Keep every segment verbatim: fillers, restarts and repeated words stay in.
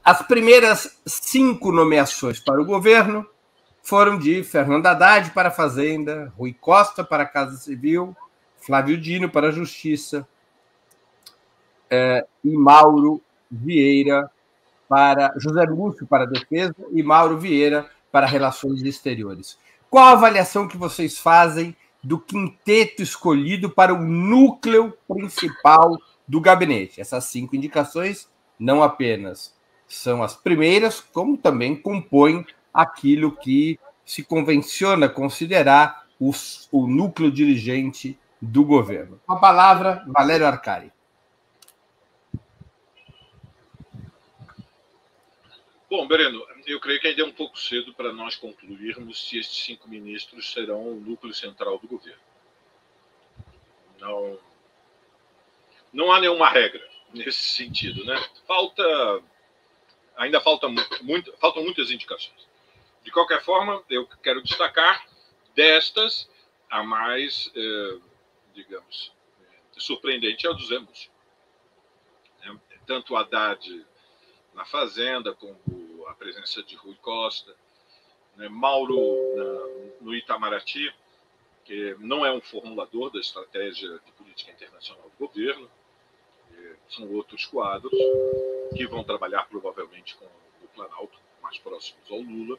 As primeiras cinco nomeações para o governo foram de Fernando Haddad para a Fazenda, Rui Costa para a Casa Civil, Flávio Dino para a Justiça eh, e Mauro Vieira para José Múcio para a Defesa e Mauro Vieira para Relações Exteriores. Qual a avaliação que vocês fazem do quinteto escolhido para o núcleo principal do gabinete? Essas cinco indicações não apenas são as primeiras, como também compõem aquilo que se convenciona considerar os, o núcleo dirigente do governo. Com a palavra, Valério Arcari. Bom, Breno, eu creio que ainda é um pouco cedo para nós concluirmos se estes cinco ministros serão o núcleo central do governo. Não, não há nenhuma regra nesse sentido, né? Falta, ainda falta muito, faltam muitas indicações. De qualquer forma, eu quero destacar destas a mais, eh, digamos, surpreendente é a do Zé Múcio. É, tanto o Haddad na Fazenda, como a presença de Rui Costa, né? Mauro na, no Itamaraty, que não é um formulador da estratégia de política internacional do governo, são outros quadros que vão trabalhar provavelmente com o Planalto, mais próximos ao Lula.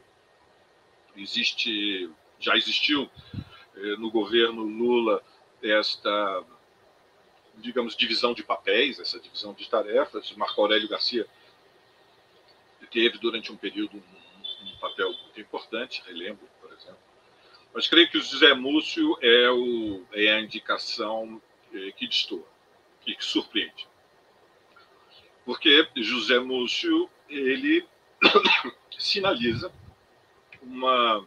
Existe, já existiu no governo Lula esta, digamos, divisão de papéis, essa divisão de tarefas. Marco Aurélio Garcia teve durante um período um, um papel muito importante, relembro, por exemplo. Mas creio que o José Múcio é, o, é a indicação é, que destoa e que surpreende. Porque José Múcio, ele sinaliza uma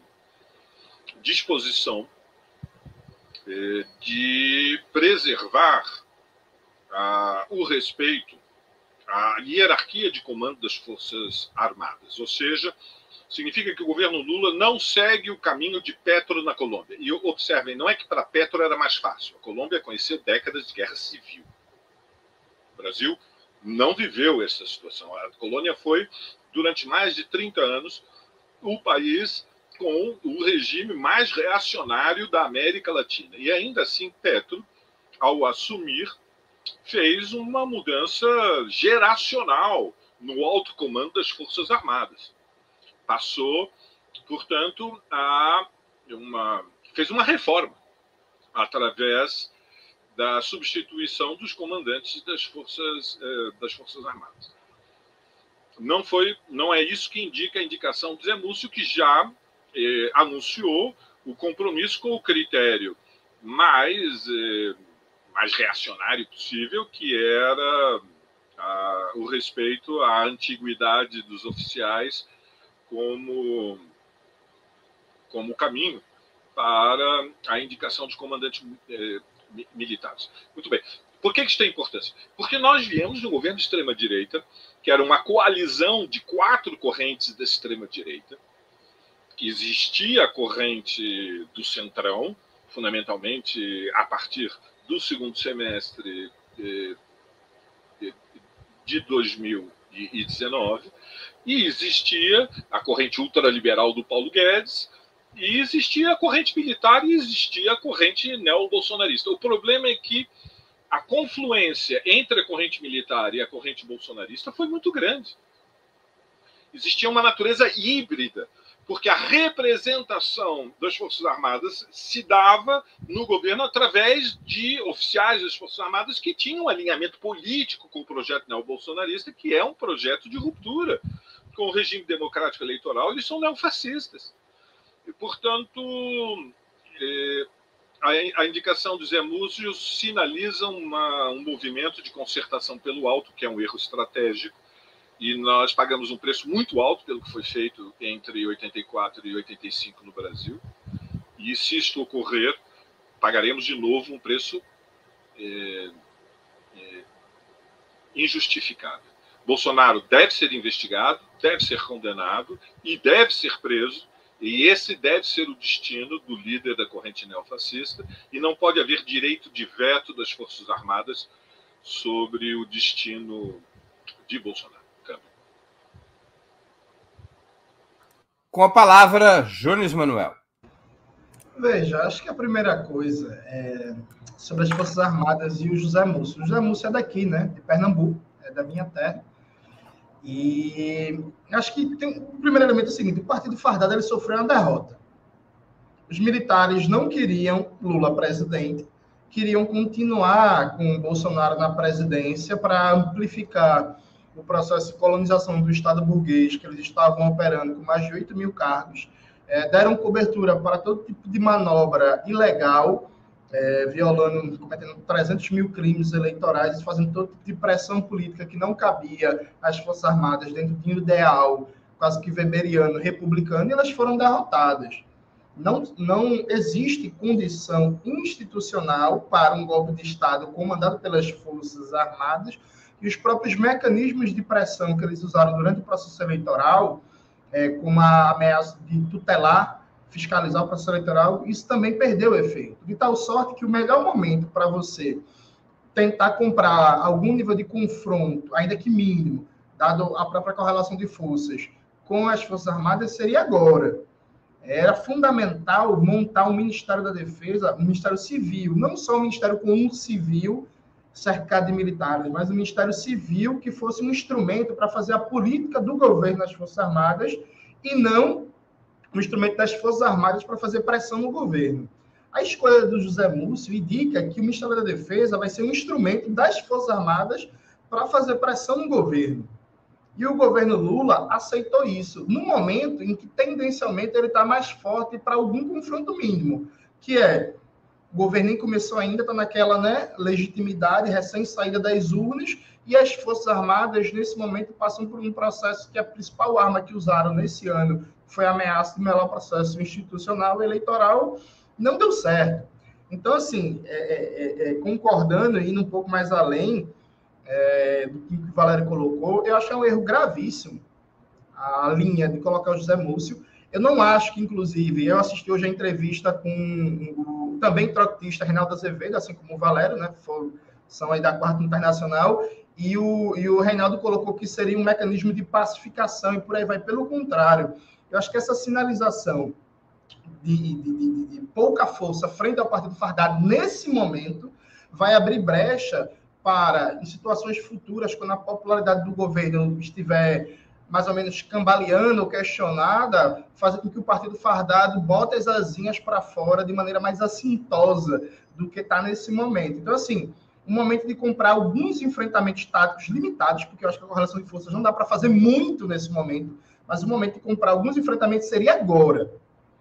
disposição é, de preservar a, o respeito a hierarquia de comando das Forças Armadas, ou seja, significa que o governo Lula não segue o caminho de Petro na Colômbia. E observem, não é que para Petro era mais fácil. A Colômbia conheceu décadas de guerra civil. O Brasil não viveu essa situação. A colônia foi, durante mais de trinta anos, o país com o regime mais reacionário da América Latina. E ainda assim, Petro, ao assumir, fez uma mudança geracional no alto comando das Forças Armadas. Passou, portanto, a uma, fez uma reforma através da substituição dos comandantes das Forças, eh, das Forças Armadas. Não, foi, não é isso que indica a indicação do Zé Múcio, que já eh, anunciou o compromisso com o critério mais... Eh, mais reacionário possível, que era a, o respeito à antiguidade dos oficiais como, como caminho para a indicação de comandantes eh, militares. Muito bem. Por que isso tem importância? Porque nós viemos de um governo de extrema-direita, que era uma coalizão de quatro correntes da extrema-direita, que existia a corrente do Centrão, fundamentalmente a partir do segundo semestre de dois mil e dezenove, e existia a corrente ultraliberal do Paulo Guedes, e existia a corrente militar e existia a corrente neobolsonarista. O problema é que a confluência entre a corrente militar e a corrente bolsonarista foi muito grande. Existia uma natureza híbrida, porque a representação das Forças Armadas se dava no governo através de oficiais das Forças Armadas que tinham um alinhamento político com o projeto neobolsonarista, que é um projeto de ruptura com o regime democrático eleitoral. Eles são neofascistas. E, portanto, eh, a, a indicação do Zé Múcio sinaliza uma, um movimento de concertação pelo alto, que é um erro estratégico, e nós pagamos um preço muito alto pelo que foi feito entre oitenta e quatro e oitenta e cinco no Brasil. E se isto ocorrer, pagaremos de novo um preço é, é, injustificável. Bolsonaro deve ser investigado, deve ser condenado e deve ser preso. E esse deve ser o destino do líder da corrente neofascista. E não pode haver direito de veto das Forças Armadas sobre o destino de Bolsonaro. Com a palavra, Jones Manuel. Veja, acho que a primeira coisa é sobre as Forças Armadas e o José Múcio. O José Múcio é daqui, né? De Pernambuco, é da minha terra. E acho que tem, o primeiro elemento é o seguinte: o Partido Fardado ele sofreu uma derrota. Os militares não queriam Lula presidente, queriam continuar com Bolsonaro na presidência para amplificar o processo de colonização do Estado burguês, que eles estavam operando com mais de oito mil cargos. É, deram cobertura para todo tipo de manobra ilegal, é, violando, cometendo trezentos mil crimes eleitorais, fazendo todo tipo de pressão política que não cabia às Forças Armadas dentro de um ideal quase que weberiano, republicano, e elas foram derrotadas. Não, não existe condição institucional para um golpe de Estado comandado pelas Forças Armadas, e os próprios mecanismos de pressão que eles usaram durante o processo eleitoral, é, como a ameaça de tutelar, fiscalizar o processo eleitoral, isso também perdeu o efeito. De tal sorte que o melhor momento para você tentar comprar algum nível de confronto, ainda que mínimo, dado a própria correlação de forças com as Forças Armadas, seria agora. Era fundamental montar um Ministério da Defesa, um Ministério Civil, não só um Ministério com um civil cercado de militares, mas um Ministério Civil que fosse um instrumento para fazer a política do governo nas Forças Armadas e não um instrumento das Forças Armadas para fazer pressão no governo. A escolha do José Múcio indica que o Ministério da Defesa vai ser um instrumento das Forças Armadas para fazer pressão no governo. E o governo Lula aceitou isso, no momento em que, tendencialmente, ele está mais forte para algum confronto mínimo, que é, o governo nem começou ainda, está naquela, né, legitimidade, recém-saída das urnas, e as Forças Armadas, nesse momento, passam por um processo que a principal arma que usaram nesse ano foi a ameaça de melar o processo institucional e eleitoral, não deu certo. Então, assim, é, é, é, concordando e indo um pouco mais além, É, do que o Valério colocou, eu acho que é um erro gravíssimo a linha de colocar o José Múcio. Eu não acho que, inclusive, eu assisti hoje a entrevista com o também trotista Reinaldo Azevedo, assim como o Valério, né, for, são aí da Quarta Internacional, e o, e o Reinaldo colocou que seria um mecanismo de pacificação e por aí vai. Pelo contrário, eu acho que essa sinalização de, de, de, de pouca força frente ao Partido Fardado nesse momento vai abrir brecha para, em situações futuras, quando a popularidade do governo estiver mais ou menos cambaleando ou questionada, fazer com que o Partido Fardado bote as asinhas para fora de maneira mais assintosa do que está nesse momento. Então, assim, um momento de comprar alguns enfrentamentos táticos limitados, porque eu acho que a correlação de forças não dá para fazer muito nesse momento, mas o momento de comprar alguns enfrentamentos seria agora.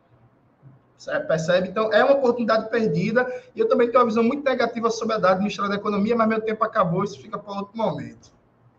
Percebe? Então, é uma oportunidade perdida, e eu também tenho uma visão muito negativa sobre a dada do Ministério da Economia, mas meu tempo acabou, isso fica para outro momento.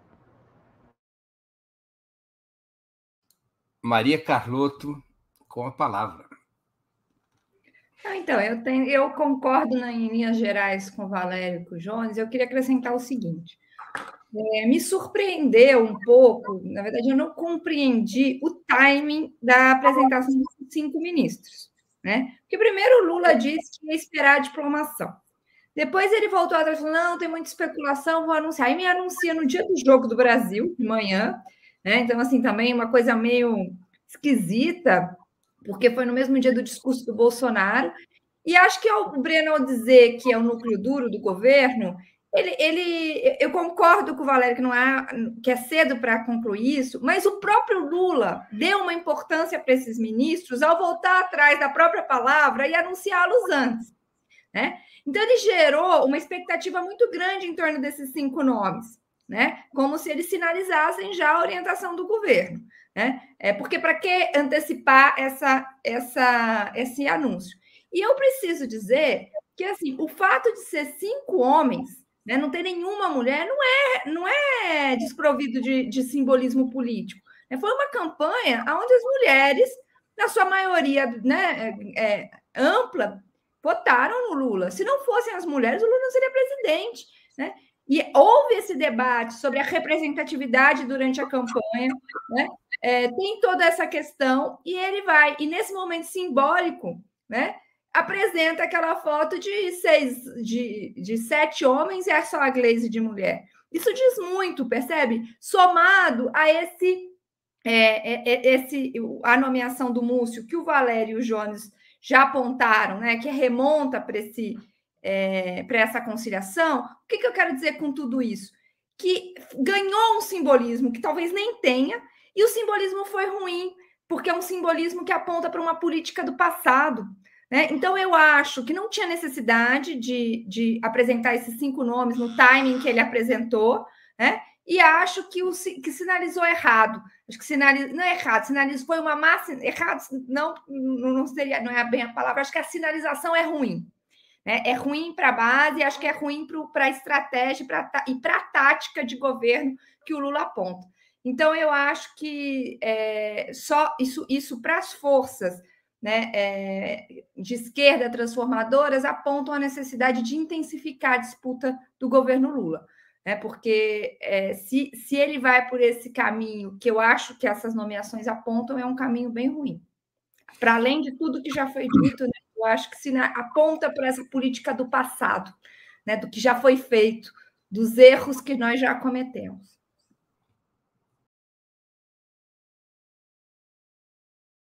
Maria Carlotto, com a palavra. Então, eu, tenho, eu concordo na, em linhas gerais com o Valério e com o Jones. Eu queria acrescentar o seguinte. É, me surpreendeu um pouco, na verdade, eu não compreendi o timing da apresentação dos cinco ministros. Né? Porque primeiro o Lula disse que ia esperar a diplomação. Depois ele voltou atrás e falou, não, tem muita especulação, vou anunciar. Aí me anuncia no dia do Jogo do Brasil, de manhã. Né? Então, assim, também uma coisa meio esquisita, porque foi no mesmo dia do discurso do Bolsonaro. E acho que o Breno, ao dizer que é o núcleo duro do governo, ele, ele, eu concordo com o Valério que, não é, que é cedo para concluir isso, mas o próprio Lula deu uma importância para esses ministros ao voltar atrás da própria palavra e anunciá-los antes. Né? Então, ele gerou uma expectativa muito grande em torno desses cinco nomes, né? Como se eles sinalizassem já a orientação do governo. Né? É, porque para que antecipar essa, essa, esse anúncio? E eu preciso dizer que assim, o fato de ser cinco homens, né, não ter nenhuma mulher, não é, não é desprovido de, de simbolismo político. Né? Foi uma campanha onde as mulheres, na sua maioria, né, é, ampla, votaram no Lula. Se não fossem as mulheres, o Lula não seria presidente. Né? E houve esse debate sobre a representatividade durante a campanha, né? É, tem toda essa questão, e ele vai, e nesse momento simbólico, né, apresenta aquela foto de seis, de, de sete homens e só a Gleisi de mulher. Isso diz muito, percebe? Somado a esse é, é, esse, a nomeação do Múcio, que o Valério e o Jones já apontaram, né, que remonta para esse, é, para essa conciliação, o que, que eu quero dizer com tudo isso? Que ganhou um simbolismo que talvez nem tenha, e o simbolismo foi ruim, porque é um simbolismo que aponta para uma política do passado. Né? Então, eu acho que não tinha necessidade de, de apresentar esses cinco nomes no timing que ele apresentou, né? E acho que, o, que sinalizou errado. Acho que sinalizou, não é errado, sinalizou, foi uma massa. Errado, não, não seria, não é bem a palavra, acho que a sinalização é ruim. Né? É ruim para a base, acho que é ruim para a estratégia pra, e para a tática de governo que o Lula aponta. Então, eu acho que é, só isso, isso para as forças, né, é, de esquerda transformadoras apontam a necessidade de intensificar a disputa do governo Lula. Né, porque é, se, se ele vai por esse caminho, que eu acho que essas nomeações apontam, é um caminho bem ruim. Para além de tudo que já foi dito, né, eu acho que se aponta para essa política do passado, né, do que já foi feito, dos erros que nós já cometemos.